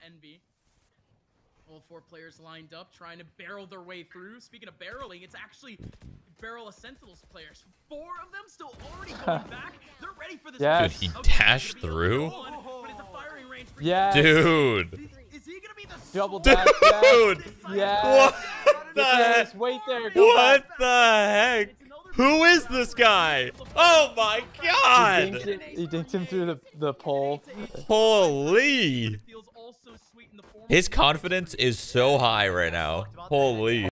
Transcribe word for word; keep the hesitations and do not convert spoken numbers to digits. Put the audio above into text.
Envy. All four players lined up, trying to barrel their way through. Speaking of barreling, it's actually barrel of Sentinels players. Four of them still already going back. They're ready for this. Yes. Dude, he Okay, dashed through? one, but it's a firing range for Yes. Dude. Is he gonna be the Double sole- dash. Dude. Yes. What the heck? Yes, wait there. Go What back. the heck? Who is this guy? Oh my He god! dinked, it, he dinked him through the, the pole. Holy! His confidence is so high right now. Holy.